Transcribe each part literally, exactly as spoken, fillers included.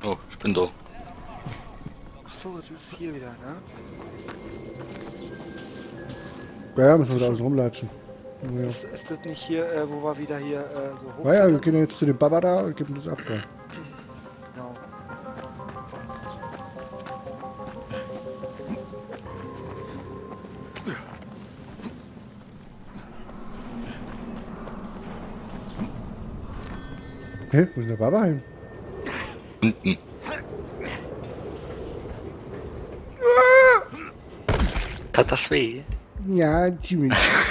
Oh, ich bin da. Ach so, das ist hier wieder, ne? Ja, ja, müssen wir da alles rumlatschen. Ja. Ist, ist das nicht hier, äh, wo wir wieder hier äh, so hoch? Ja, ja, wir gehen jetzt zu dem Baba da und geben das ab. Ja. Genau. Hä? Wo ist denn der Baba hin? Unten. Tat das weh? Ja, ziemlich.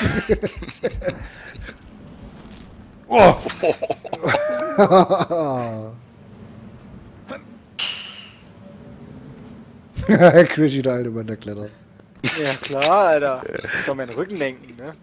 Oh! Crishy, der alte Mann, der klettert. Ja klar, Alter. Ich soll meinen Rücken lenken, ne?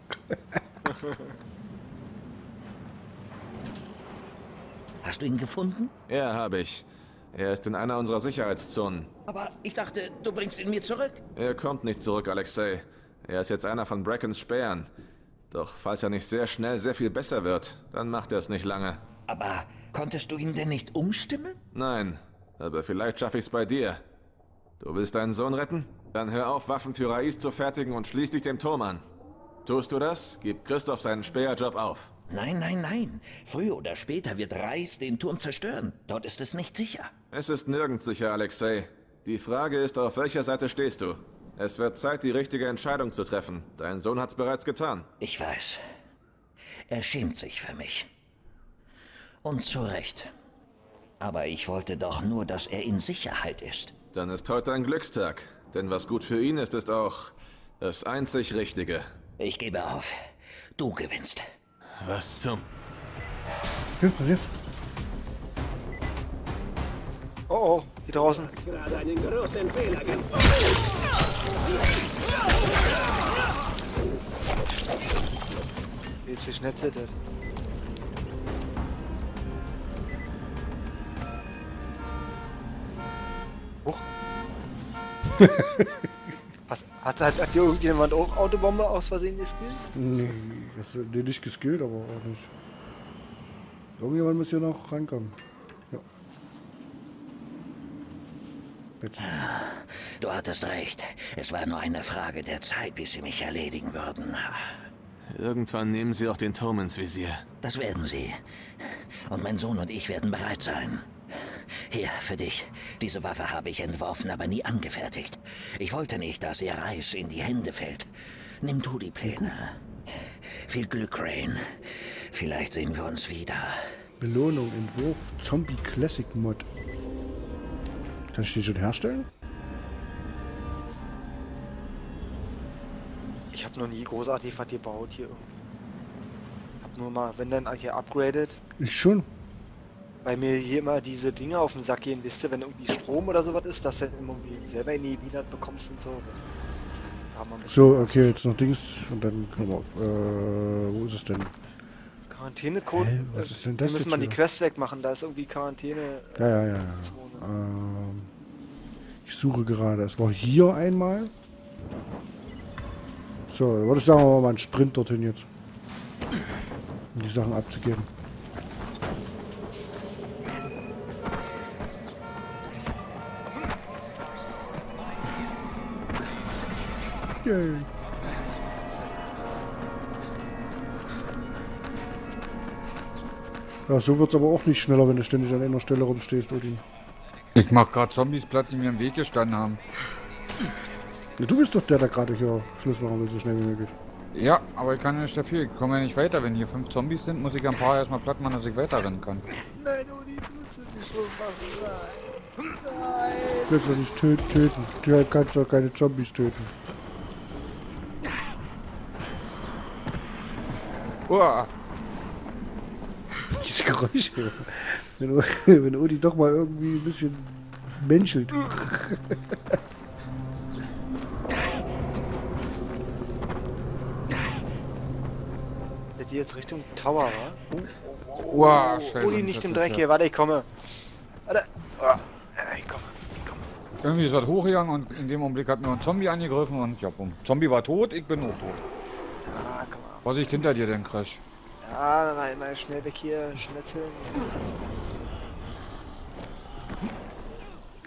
Hast du ihn gefunden? Ja, habe ich. Er ist in einer unserer Sicherheitszonen. Aber ich dachte, du bringst ihn mir zurück. Er kommt nicht zurück, Alexei. Er ist jetzt einer von Brackens Spähern. Doch falls er nicht sehr schnell sehr viel besser wird, dann macht er es nicht lange. Aber konntest du ihn denn nicht umstimmen? Nein, aber vielleicht schaffe ich es bei dir. Du willst deinen Sohn retten? Dann hör auf, Waffen für Rais zu fertigen und schließ dich dem Turm an. Tust du das, gibt Christoph seinen Späherjob auf. Nein, nein, nein. Früher oder später wird Rais den Turm zerstören. Dort ist es nicht sicher. Es ist nirgends sicher, Alexei. Die Frage ist, auf welcher Seite stehst du? Es wird Zeit, die richtige Entscheidung zu treffen. Dein Sohn hat's bereits getan. Ich weiß. Er schämt sich für mich. Und zu Recht. Aber ich wollte doch nur, dass er in Sicherheit ist. Dann ist heute ein Glückstag. Denn was gut für ihn ist, ist auch das einzig Richtige. Ich gebe auf. Du gewinnst. Was zum... Was passiert? Oh oh, hier draußen. Gerade einen großen Fehler gemacht. Lebt sich nicht zittert. Huch. Was, hat, hat, hat hier irgendjemand auch Autobombe aus Versehen geskillt? Nee, das ist nee, nicht geskillt, aber auch nicht. Irgendjemand muss hier noch rankommen. Ja. Jetzt. Du hattest recht. Es war nur eine Frage der Zeit, bis sie mich erledigen würden. Irgendwann nehmen sie auch den Turm ins Visier. Das werden sie. Und mein Sohn und ich werden bereit sein. Hier, für dich. Diese Waffe habe ich entworfen, aber nie angefertigt. Ich wollte nicht, dass ihr Reis in die Hände fällt. Nimm du die Pläne. Viel Glück, Rain. Vielleicht sehen wir uns wieder. Belohnung, Entwurf, Zombie Classic Mod. Kann ich den schon herstellen? Ich habe noch nie großartig was gebaut hier. Hab nur mal, wenn dann hier upgraded. Ich schon. Weil mir hier immer diese Dinge auf den Sack gehen, wisst ihr, wenn irgendwie Strom oder sowas ist, dass du dann irgendwie selber in die Wiener bekommst und so. Das, da haben wir ein bisschen So, okay, jetzt noch Dings und dann kommen wir auf. Äh, wo ist es denn? Quarantänecode. Hä, was ist denn das Wir müssen jetzt mal die wieder? Quest wegmachen, da ist irgendwie Quarantäne. Ja, ja, ja. ja. Ähm, ich suche gerade. Es war hier einmal. So, dann würde ich sagen, wir mal einen Sprint dorthin jetzt. Um die Sachen abzugeben. Yay. Ja, so wird's aber auch nicht schneller, wenn du ständig an einer Stelle rumstehst, Odin. Ich mach gerade Zombies Platz, die mir im Weg gestanden haben. Ja, du bist doch der, der gerade hier Schluss machen will, so schnell wie möglich. Ja, aber ich kann ja nicht dafür. Ich komme ja nicht weiter. Wenn hier fünf Zombies sind, muss ich ein paar erstmal platt machen, dass ich weiterrennen kann. Nein, Udi, du musst es nicht so machen. Nein. Nein. Du kannst doch nicht töten, töten. Du kannst doch keine Zombies töten. Uah. Diese Geräusche. Wenn, wenn Odi doch mal irgendwie ein bisschen menschelt. Seid ihr jetzt Richtung Tower, wa? Uah, scheiße. Udi, nicht Das im ist Dreck ja- hier, warte, ich komme. Warte. Oh, ja, ich komme, ich komme. Irgendwie ist das hochgegangen und in dem Augenblick hat mir ein Zombie angegriffen und ja, bumm. Zombie war tot, ich bin auch tot. Ja, komm mal. Was liegt hinter dir denn, Crash? Ja, mal, mal schnell weg hier, schnetzeln.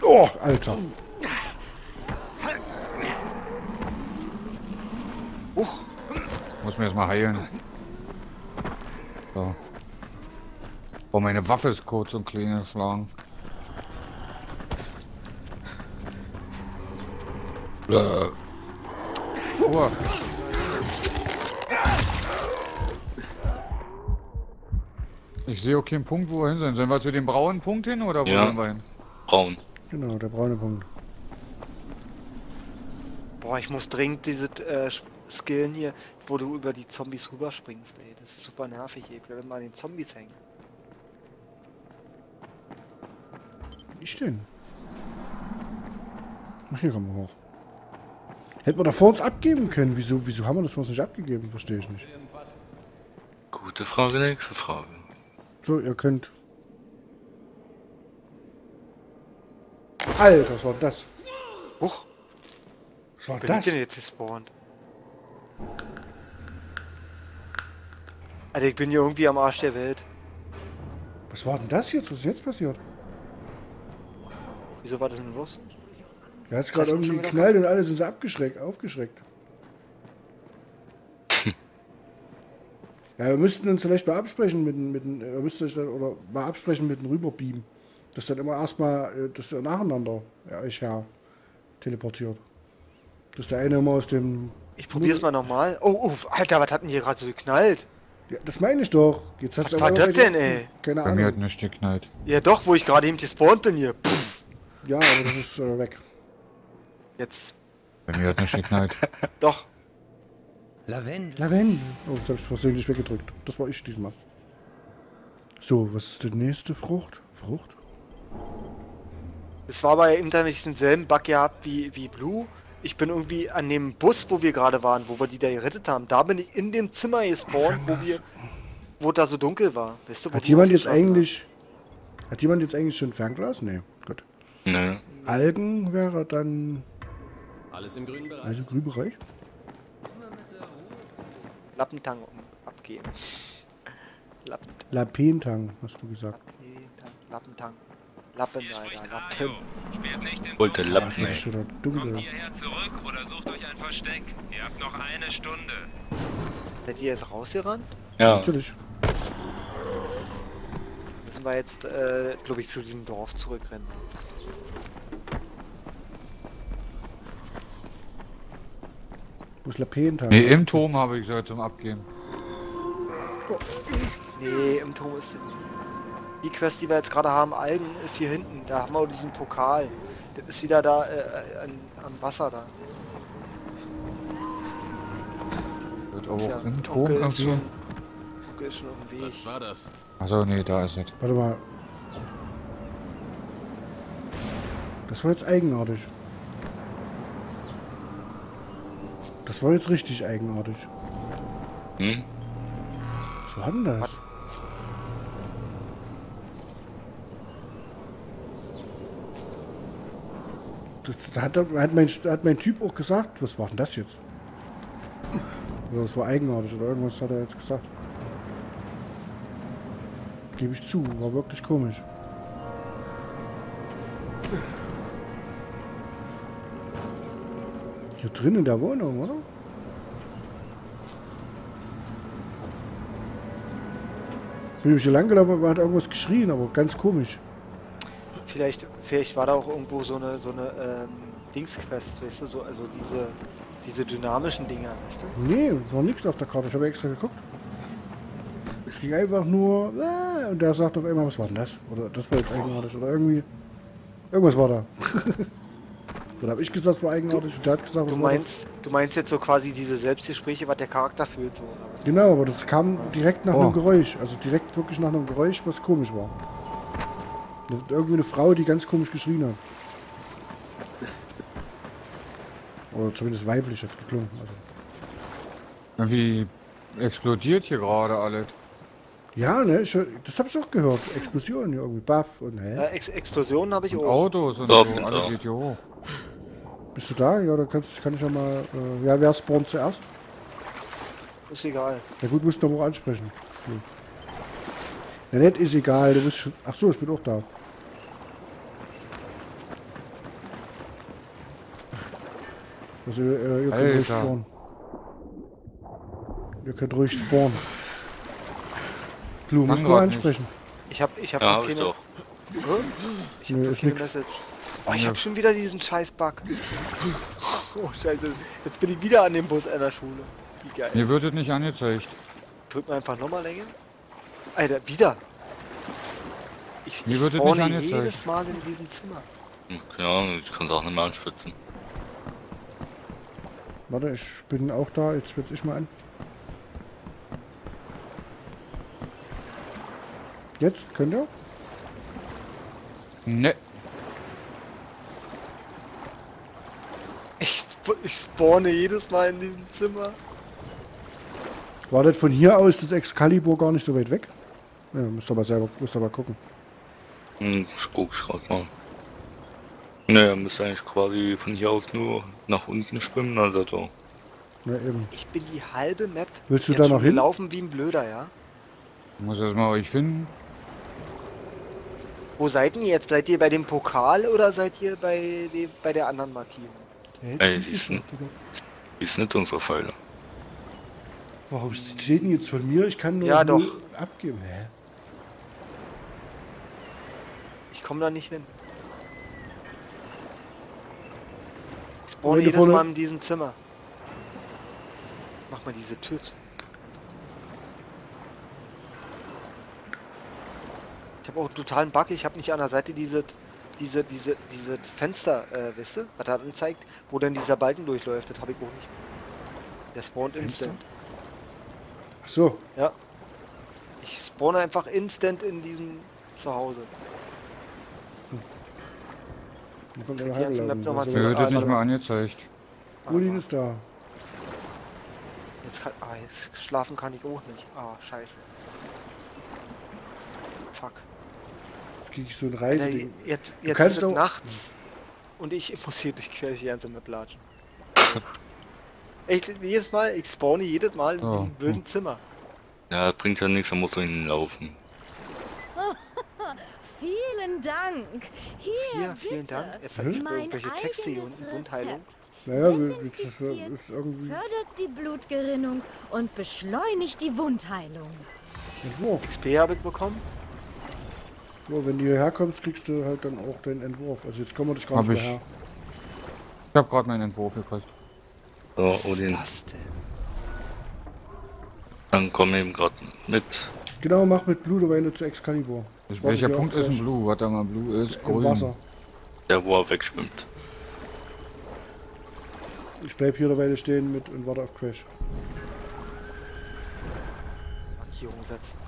Oh, Alter. Huch, Muss mir erstmal heilen. So. Oh, meine Waffe ist kurz und klein geschlagen. Oh. Ich sehe auch keinen Punkt, wo wir hin sind. Sollen wir zu dem braunen Punkt hin oder wo Ja. sollen wir hin? Braun. Genau, der braune Punkt. boah, ich muss dringend diese äh, skillen hier, wo du über die Zombies rüberspringst, ey. Das ist super nervig, ey. Ich bleibe immer an den Zombies hängen. Ich denn? Ach, hier kommen wir hoch. Hätten wir da vor uns abgeben können. Wieso, wieso haben wir das vor uns nicht abgegeben? Verstehe ich nicht. Gute Frage, nächste Frage. So, ihr könnt... Alter, was war das? Huch, Was war bin ich das? denn jetzt gespawnt? Alter, ich bin hier irgendwie am Arsch der Welt. Was war denn das jetzt? Was ist jetzt passiert? Wieso war das denn los? Er hat gerade Das ist irgendwie schon wieder geknallt und alle sind so abgeschreckt, aufgeschreckt. Ja, wir müssten uns vielleicht mal absprechen mit den, mit den äh, müsst euch dann, oder mal absprechen mit den Rüberbeamen. Dass dann immer erstmal, äh, dass ihr nacheinander ja, euch her teleportiert. Dass der eine immer aus dem... Ich probier's mal nochmal. Oh, oh, Alter, was hat denn hier gerade so geknallt? Ja, das meine ich doch. Jetzt hat's Was aber war das irgendwelche- denn, ey? Keine Bei mir hat Ahnung. nichts geknallt. Ja doch, wo ich gerade eben gespawnt bin hier. Pff, Ja, aber das ist äh, weg. jetzt. Bei mir hat nichts geknallt. Doch. Lavendel. Lavendel. Oh, das habe ich versehentlich weggedrückt. Das war ich diesmal. So, was ist die nächste Frucht? Frucht? Es war aber eben damit denselben Bug gehabt wie, wie Blue. Ich bin irgendwie an dem Bus, wo wir gerade waren, wo wir die da gerettet haben. Da bin ich in dem Zimmer gespawnt, wo wir, wo da so dunkel war. Weißt du, wo Hat du jemand jetzt ausgeschlafen eigentlich... Hat jemand jetzt eigentlich schon Fernglas? Nee, gut. Ne. Algen wäre dann... Alles im grünen Bereich. Also Grünbereich? hast? Lappentang um, abgeben. Lappen, Lapentang, hast du gesagt. Lappentang, Lappentang. Lappen, Alter, Lappen. Wollte Lappen, Das ey. ist schon da dunkel. hierher zurück oder sucht euch ein Versteck. Ihr habt noch eine Stunde. Seid ihr jetzt rausgerannt? Ja. Natürlich. Müssen wir jetzt, äh, glaube ich, zu diesem Dorf zurückrennen. Wo ist Lapentang? Nee, im Turm habe ich gesagt zum Abgeben. Nee, im Turm ist die Quest, die wir jetzt gerade haben, Algen, ist hier hinten. Da haben wir auch diesen Pokal. Das ist wieder da äh, an, am Wasser da. Wird aber Ja, auch im Turm Onkel ist irgendwie. schon, Onkel ist schon auf dem Weg. Was war das? Achso, nee, da ist es. Warte mal. Das war jetzt eigenartig. Das war jetzt richtig eigenartig. Hm? Was war denn das? Was? Das, da hat, er- hat, mein, hat mein Typ auch gesagt, was war denn das jetzt? Oder das war eigenartig oder irgendwas hat er jetzt gesagt. Gebe ich zu, war wirklich komisch. Hier drin in der Wohnung, oder? Ich bin nämlich hier lang gelaufen, aber hat irgendwas geschrien, aber ganz komisch. Vielleicht, vielleicht war da auch irgendwo so eine, so eine ähm, Dingsquest, weißt du, so, also diese, diese dynamischen Dinger, weißt du? Nee, war nichts auf der Karte. Ich habe extra geguckt. Es ging einfach nur... Ah, und der sagt auf einmal, was war denn das? Oder das war jetzt eigenartig. Oder irgendwie... Irgendwas war da. Oder habe ich gesagt, es war eigenartig. Und der hat gesagt, was Du war meinst, du meinst jetzt so quasi diese Selbstgespräche, was der Charakter fühlt, so. das? Genau, aber das kam direkt nach Oh. einem Geräusch. Also direkt wirklich nach einem Geräusch, was komisch war. Eine- Irgendwie eine Frau, die ganz komisch geschrien hat. Oder zumindest weiblich hat es geklungen. Also. Irgendwie explodiert hier gerade alles. Ja, ne? Ich, hör- das habe ich auch gehört. Explosionen hier irgendwie. Baff und hä? Ja, Ex Explosionen habe ich Und auch. Autos und Ja, so, und alles auch. geht hier hoch. Bist du da? Ja, da kannst, kann ich ja mal... Äh, ja, wer spawnt zuerst? Ist egal. Ja gut, musst du aber auch ansprechen. Hm. Ja, nett ist egal. Du bist schon... Ach so, ich bin auch da. Also äh, ihr könnt Alter. ruhig spawnen. Ihr könnt ruhig spawnen. Blue, musst du grad ansprechen? Ich hab, ich hab Ja, noch hab ich keine... doch. Hä? Ich hab Nee, noch ist keine nix. Message. Oh, ich hab schon wieder diesen scheiß Bug. Oh, scheiße. Jetzt bin ich wieder an dem Bus einer Schule. Wie geil. Mir wird es nicht angezeigt. Drück mal einfach nochmal länger. Alter, wieder. Ich, Mir ich wird es spawne nicht angezeigt. jedes Mal in diesem Zimmer. Hm, keine Ahnung, ich kann es auch nicht mehr anspitzen. Warte, ich bin auch da. Jetzt schwitze ich mal an. Jetzt könnt ihr? Ne. Ich, sp- ich spawne jedes Mal in diesem Zimmer. War das von hier aus das Excalibur gar nicht so weit weg? Ja, müsst ihr aber selber, müsst ihr aber gucken. Hm, ich guck grad mal. Ne, müsste eigentlich quasi von hier aus nur nach unten schwimmen, also da. Ja, eben. Ich bin die halbe Map Willst du jetzt da schon noch hin? gelaufen wie ein Blöder, ja? Ich muss erstmal euch finden. Wo seid ihr jetzt? Seid ihr bei dem Pokal oder seid ihr bei, dem, bei der anderen Markierung? Ey, die ist, n- die ist nicht unsere Pfeile. Warum steht denn jetzt von mir? Ich kann nur Ja, null doch. abgeben. Hä? Ich komme da nicht hin. Ich Und spawne wenn du jedes vorne- Mal in diesem Zimmer. Mach mal diese Tür zu. Ich habe auch totalen Bug. Ich habe nicht an der Seite diese, diese, diese, diese Fenster, äh, wisst ihr, was da anzeigt, wo dann dieser Balken durchläuft. Das habe ich auch nicht. Der spawnt Fenster? instant. Ach so. Ja. Ich spawne einfach instant in diesem Zuhause. Dann kommt Die eine ganze Map halbe noch mal also, Mir wird es warte nicht mal. mal angezeigt. Odin ist da. Jetzt, kann, ah, jetzt schlafen kann ich auch nicht. Ah, scheiße. Fuck. Jetzt krieg ich so ein Alter, Reiseding. jetzt jetzt kannst ist es auch- nachts. Und ich muss hier durch quer durch die ganze Map latschen. Echt, jedes Mal, ich spawne jedes Mal in Oh. diesem blöden Zimmer. Ja, bringt ja nichts, da musst du hinlaufen. Vielen Dank. Hier, Hier, vielen bitte. Dank. Jetzt habe ich Mein irgendwelche Texte hier eigenes unten. Wundheilung. Rezept. Naja, das ist, Desinfiziert, ist irgendwie fördert die Blutgerinnung und beschleunigt die Wundheilung. Entwurf. X P habe ich bekommen. So, wenn du hierher kommst, kriegst du halt dann auch den Entwurf. Also jetzt kommen wir dich gar Hab nicht ich. mehr her. Ich habe gerade meinen Entwurf gekriegt. So, Odin, Was denn? dann komm eben gerade mit. Genau, mach mit Bluteweile zu Excalibur. Das, Warte welcher hier Punkt auf ist ein Crash. Blue? Warte mal, Blue ist Im grün. Wasser. Der, wo er wegschwimmt. Ich bleib hier eine Weile stehen mit und warte auf Crash. Markierung setzen.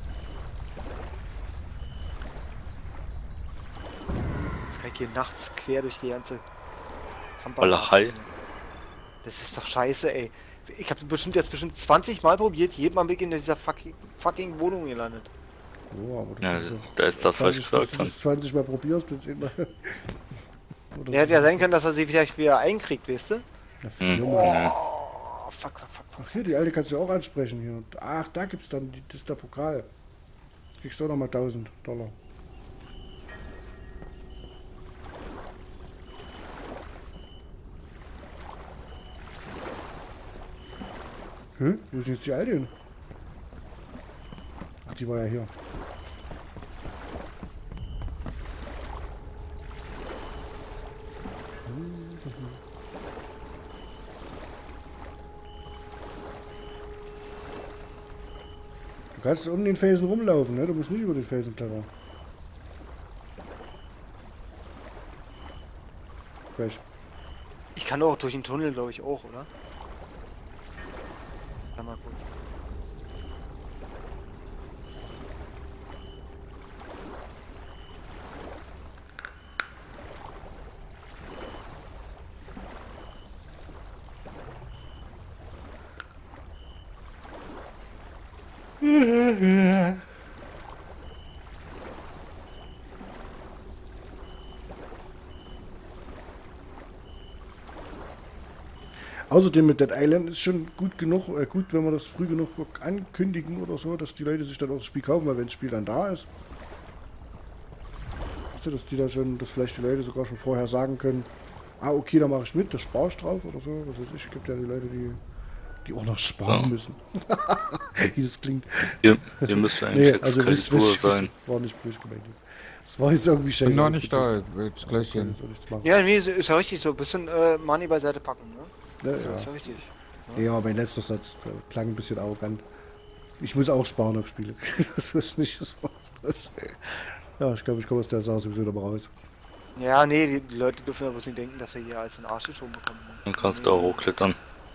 Jetzt kann ich hier nachts quer durch die ganze Pampa Walachei. latschen. Das ist doch scheiße, ey. Ich habe bestimmt jetzt bestimmt zwanzig Mal probiert. Jedes Mal bin ich in dieser fucking, fucking Wohnung gelandet. Oh, aber das Ja, ist doch... da ist das, was ich gesagt dass du habe. das zwanzig Mal probierst, jetzt immer... Oder Der hätte ja sein können, dass er sie vielleicht wieder einkriegt, weißt du? Ja, Hm. viermal. Oh, fuck, fuck, fuck, fuck. Ach hier, die alte kannst du auch ansprechen hier. Ach, da gibt's dann, die, das ist der Pokal. Kriegst du auch nochmal tausend Dollar. Hä? Wo ist denn jetzt die alte hin? Ach, die war ja hier. Du kannst um den Felsen rumlaufen, ne? Du musst nicht über den Felsen klettern. Crash. Ich kann doch durch den Tunnel, glaube ich, auch, oder? Warte mal kurz. Außerdem mit Dead Island ist schon gut genug, äh, gut, wenn wir das früh genug ankündigen oder so, dass die Leute sich dann auch das Spiel kaufen, weil wenn das Spiel dann da ist. Also, dass die da schon, dass vielleicht die Leute sogar schon vorher sagen können, ah, okay, da mache ich mit, da spare ich drauf oder so. Was weiß ich, gibt ja die Leute, die, die auch noch sparen Ja. müssen. Wie das klingt. Ihr, ihr müsst eigentlich Nee, also wisst- Excalibur wisst- sein. war nicht böse gemeint. Das war jetzt irgendwie scheiße. Bin noch nicht da, ich will jetzt gleich Ich sehen. soll nichts machen. Ja, nee, ist ist ja richtig, so ein bisschen äh, Money beiseite packen, ne? Ja, Ja, ja. ist ja richtig. Ja, mein letzter Satz der klang ein bisschen arrogant. Ich muss auch sparen auf Spiele. Das ist nicht so. Das, ja, ich glaube, ich komme aus der Sache sowieso noch mal raus. Ja, nee, die, die Leute dürfen ja bloß nicht denken, dass wir hier als den Arsch schon bekommen. Ne? Dann kannst du auch hochklettern.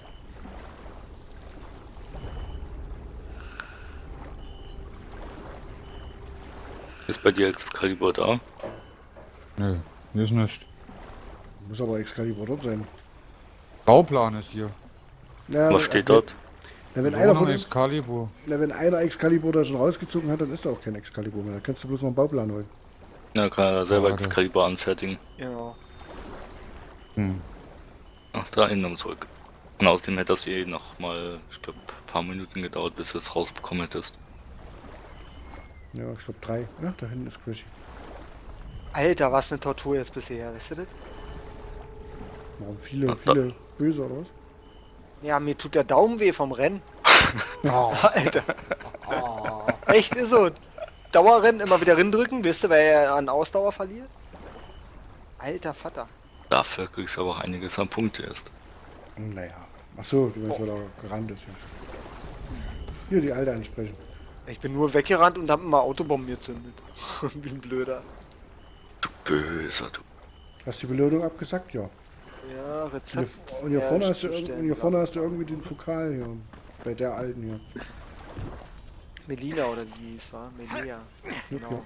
Ist bei dir Excalibur da? Nö, hier ist nichts. Muss aber Excalibur dort sein. Bauplan ist hier. Ja, Was steht dort? Na, wenn, einer von uns, Excalibur. na, wenn einer Excalibur da schon rausgezogen hat, dann ist da auch kein Excalibur mehr. Da kannst du bloß noch einen Bauplan holen. Ja, kann er selber Schade. Excalibur anfertigen. Ja. Hm. Ach, da innen zurück. Und außerdem hätte das eh noch mal, ich glaube, ein paar Minuten gedauert, bis du es rausbekommen hättest. Ja, ich glaube drei. Ja, da hinten ist Crashy. Alter, was eine Tortur jetzt bisher, weißt du das? Warum viele, Ja, da- viele böse oder was? Ja, mir tut der Daumen weh vom Rennen. Alter. Oh. Echt ist so. Dauerrennen, immer wieder drücken, wisst ihr, weil er an Ausdauer verliert? Alter Vater. Dafür kriegst du aber auch einiges an Punkte erst. Naja. Achso, du meinst, weil er gerannt ist. Ja. Hier, die Alte ansprechen. Ich bin nur weggerannt und hab immer Autobomben gezündet. Wie ein Blöder. Du Böser, du. Hast du die Belohnung abgesagt? Ja. Ja, Und Rezept. hier, und hier, vorne, hast du, irg- herstellen, und hier vorne hast du irgendwie den Pokal hier. Bei der Alten hier. Melina oder wie es war? Melia. Genau. Okay.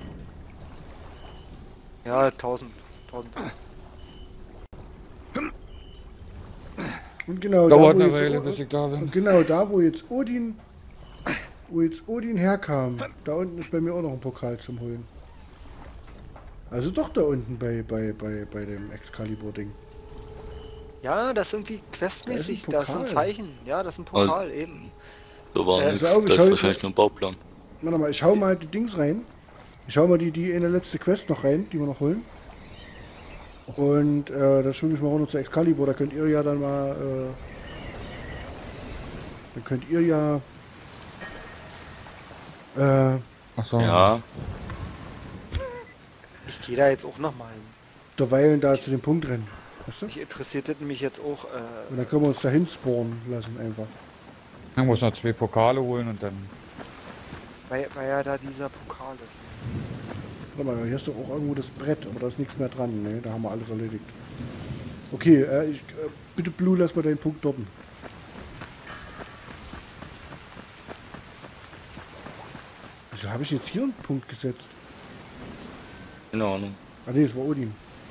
Ja, tausend. tausend. Und genau Dauert da, wo eine jetzt, Weile, O- bis ich da bin. und genau da, wo jetzt Odin, wo jetzt Odin herkam, da unten ist bei mir auch noch ein Pokal zum Holen. Also doch da unten bei, bei, bei, bei dem Excalibur-Ding. Ja, das ist irgendwie questmäßig. Da Das ist ist ein ein Pokal. Zeichen. Ja, das ist ein Pokal eben. So war Äh, nichts. so, ich Das schau ist jetzt- wahrscheinlich nur ein Bauplan. Warte mal, ich schau mal die Dings rein. Ich schau mal die, die in der letzte Quest noch rein, die wir noch holen. Und äh, dann schwimme ich mal runter zu Excalibur, da könnt ihr ja dann mal, äh, dann könnt ihr ja, äh, Ach so. Ja, Ich gehe da jetzt auch nochmal hin. derweilen da zu dem Punkt rennen. Weißt du? Mich interessiert das nämlich jetzt auch. Äh, Und dann können wir uns dahin spawnen lassen einfach. Ich muss noch zwei Pokale holen und dann. weil, weil ja da dieser Pokal ist. Warte mal, hier ist doch auch irgendwo das Brett, aber da ist nichts mehr dran. Ne, da haben wir alles erledigt. Okay, äh, ich, äh, bitte Blue, lass mal deinen Punkt dort. Wieso habe ich jetzt hier einen Punkt gesetzt? keine Ahnung. Ah ne, es war Odin.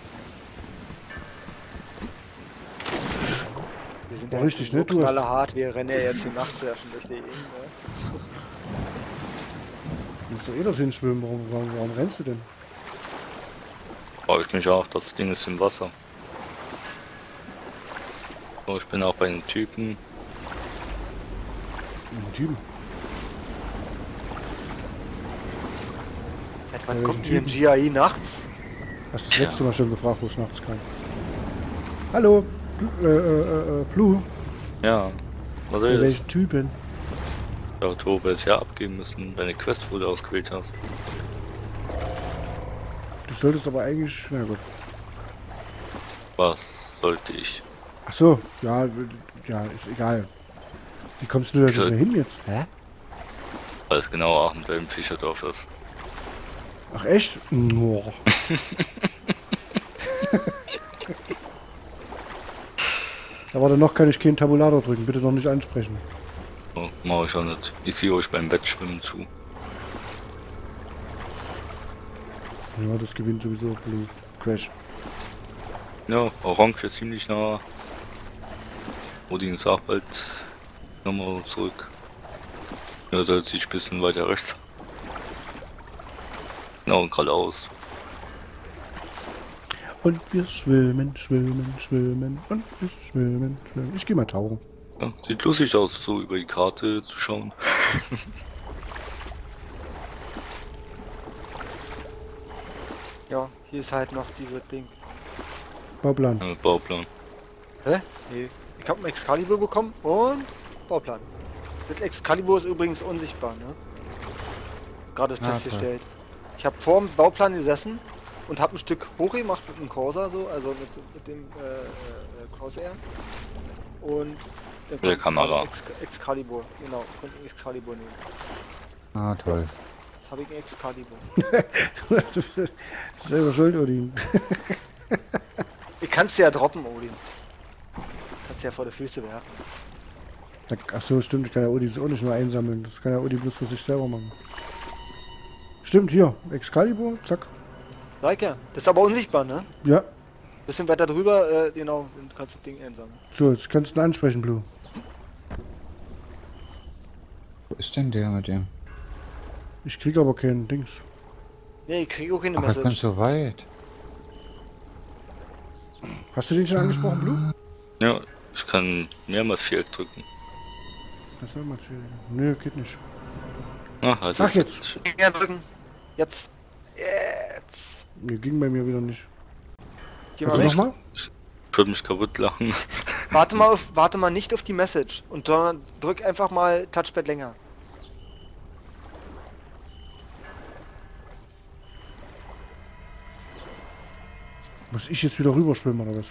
Wir sind War ja richtig, so ne? Du hast- knallerhart, wir rennen ja jetzt die Nacht surfen durch die Gegend. Ne? Du musst doch eh dorthin schwimmen. Warum, warum, warum rennst du denn? Brauche ich mich auch, das Ding ist im Wasser. So, ich bin auch bei den Typen. Ein Typen. Seit wann Ja, kommt die hier ein G I nachts? Hast du das letzte Mal schon gefragt, wo es nachts kam? Hallo, Blu- äh, äh, äh, Blue. Ja, was Bei soll das? welchen Typen? Ja, du wirst ja abgeben müssen, deine Quest, wo du ausgewählt hast. Du solltest aber eigentlich. Na gut. Was sollte ich? Ach so, ja, w- ja, ist egal. Wie kommst du da nicht Soll- mehr hin jetzt? Hä? Weil es genau auch im selben Fischerdorf ist. Ach echt? Oh. Da warte, noch kann ich keinen Tabulator drücken. Bitte noch nicht ansprechen. So, mach ich auch nicht. Ich sehe euch beim Wettschwimmen zu. Ja, das gewinnt sowieso Blue. Crash. Ja, Orange ist ziemlich nah. Odin ist auch bald nochmal zurück. Ja, soll sich ein bisschen weiter rechts. Ja, und geradeaus. Und wir schwimmen, schwimmen, schwimmen und wir schwimmen, schwimmen. Ich gehe mal tauchen. Ja, sieht lustig aus, so über die Karte zu schauen. Ja, hier ist halt noch dieses Ding. Bauplan. Äh, Bauplan. Hä? Nee. Ich hab einen Excalibur bekommen und Bauplan. Das Excalibur ist übrigens unsichtbar, ne? Gerade Ah, festgestellt. Ich habe vor dem Bauplan gesessen und habe ein Stück hochgemacht mit dem Corsa, so, also mit, mit dem äh, äh, Crosshair. Und dann Mit der Kamera. Ex Excalibur, genau, konnte einen Excalibur nehmen. Ah, toll. Jetzt habe ich einen Excalibur. Selber schuld, Odin. Ich kann's dir ja droppen, Odin. Kannst dir ja vor die Füße werfen. Ach so, stimmt, ich kann ja Odin auch nicht nur einsammeln. Das kann ja Odin bloß für sich selber machen. Stimmt, hier, Excalibur, zack. Sag ja, das ist aber unsichtbar, ne? Ja, Bisschen weiter drüber, äh, genau, dann kannst du das Ding einsammeln. so, jetzt kannst du ihn ansprechen, Blue. Wo ist denn der mit dem? Ich krieg aber keinen Dings. Nee, ich krieg auch keine Ach, er kommt Message. so weit. Hast du den schon angesprochen, Blue? Ja, ich kann mehrmals Viereck drücken. Das wäre mal schwierig. Nö, geht nicht. Ah, also Ach, jetzt. Ja, drücken. Jetzt. Jetzt. Nee, ging bei mir wieder nicht. Geh mal Also weg. nochmal? Ich würde mich kaputt lachen. Warte mal auf, warte mal nicht auf die Message und sondern drück einfach mal Touchpad länger. Muss ich jetzt wieder rüberschwimmen oder was?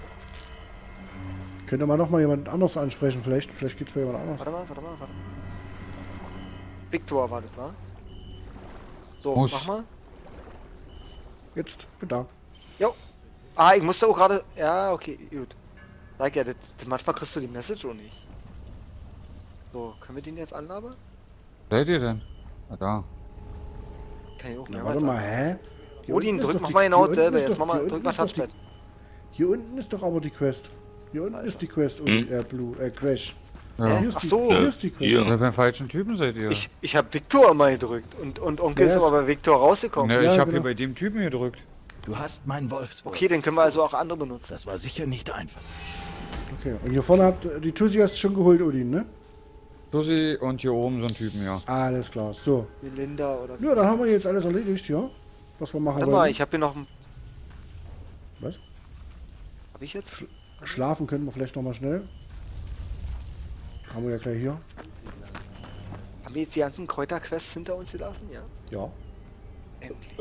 Könnte man noch mal jemand anders ansprechen, vielleicht, vielleicht geht's bei jemand anders. Warte mal, warte mal, warte mal. Victor war das, wa? So, Muss. mach mal. Jetzt, bin da. Jo. Ah, ich musste auch gerade. Ja, okay, gut. Sag ja, das, das, manchmal kriegst du die Message auch nicht. So, können wir den jetzt anlabern? Seid ihr denn? Na da. Kann ich auch Na, mehrmals warte mal, anlabern. hä? Hier Odin, unten ist drück doch mach die- mal genau hier unten dasselbe. ist Jetzt doch- mach mal, hier drück unten mal ist doch die- Touchpad. Hier unten ist doch aber die Quest. Hier unten Also. ist die Quest, Odin, äh, Blue, äh, Crash. Ja. Hä? Hier ist Ach die, so. hier ist die Quest. Hier. Ja, beim falschen Typen seid ihr. Ich, ich hab Victor immer gedrückt und, und Onkel Ja, ist ist- aber bei Victor rausgekommen. Ne, Ja, ich hab genau. hier bei dem Typen gedrückt. Du hast meinen Wolfswurz. Okay, dann können wir also auch andere benutzen. Das war sicher nicht einfach. Okay, und hier vorne habt die Tussi hast du schon geholt, Odin, ne? Tussi und hier oben so ein Typen, ja. Alles klar, so. Wie Linda oder. Ja, dann haben wir jetzt alles erledigt, ja? Was wir machen Warte mal, wollen. ich habe hier noch ein. Was? Hab ich jetzt? Schlafen können wir vielleicht noch mal schnell. Haben wir ja gleich hier. Haben wir jetzt die ganzen Kräuterquests hinter uns gelassen? Ja. Ja. Endlich.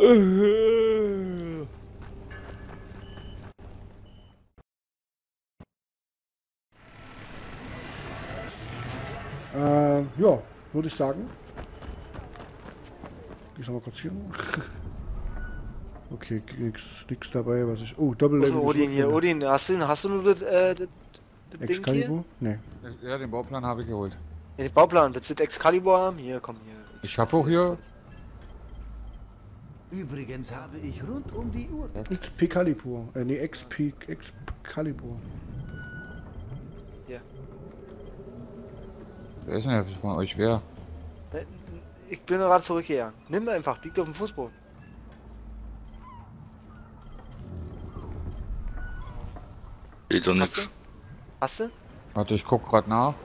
Äh, ja, würde ich sagen. Geh ich noch mal kurz hier. Okay, nix, nix dabei, was ich. Oh, Doppel Wo ist denn Odin hier? Odin, hast du, hast du nur das, äh, das, das Ding hier? Excalibur? Nee. Ja, den Bauplan habe ich geholt. Ja, den Bauplan, willst du das Excalibur haben? Hier, komm hier. Ich habe auch hier. Übrigens habe ich rund um die Uhr. X P Calibur. Äh, nee, X P Excalibur. Hier. Wer ist denn der von euch wer? Ne, Ich bin gerade zurückgegangen. Nimm einfach, liegt auf dem Fußboden. Geht doch Hast du? nix. Hast du? Warte, ich guck grad nach.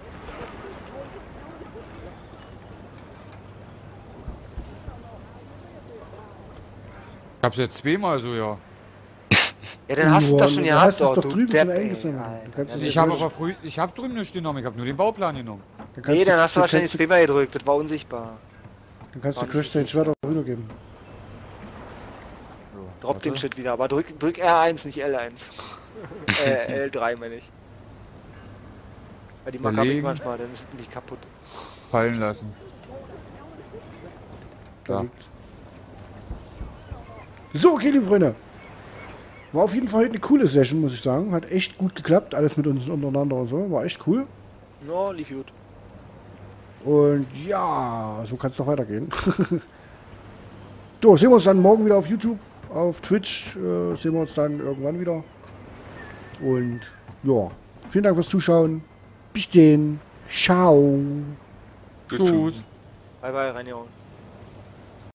Ich hab's jetzt zweimal so, ja. Ja, dann hast du das schon Du gehabt, hast es doch, doch du drüben Depp, schon ey, eingesammelt. Alter. Du kannst es Ja, Ich Ja, habe durch. aber früh, ich habe drüben nicht genommen, ich habe nur den Bauplan genommen. Dann kannst Nee, du- dann hast du du wahrscheinlich kannst- zweimal gedrückt, das war unsichtbar. Dann kannst du War Crash nicht sein so Schwert auch wiedergeben. So, Drop warte. den Shit wieder, aber drück, drück R eins, nicht L eins. äh, L drei meine ich. Weil die Marke hab ich Überlegen. manchmal, dann ist nämlich kaputt. Fallen lassen. Da Ja. liegt's. So, okay, liebe Freunde. War auf jeden Fall heute eine coole Session, muss ich sagen. Hat echt gut geklappt, alles mit uns untereinander und so. War echt cool. No, lief gut. Und ja, so kann es noch weitergehen. So, sehen wir uns dann morgen wieder auf YouTube. Auf Twitch äh, sehen wir uns dann irgendwann wieder. Und ja, vielen Dank fürs Zuschauen. Bis denn. Ciao. Tschüss. Tschüss. Bye bye, reingehauen.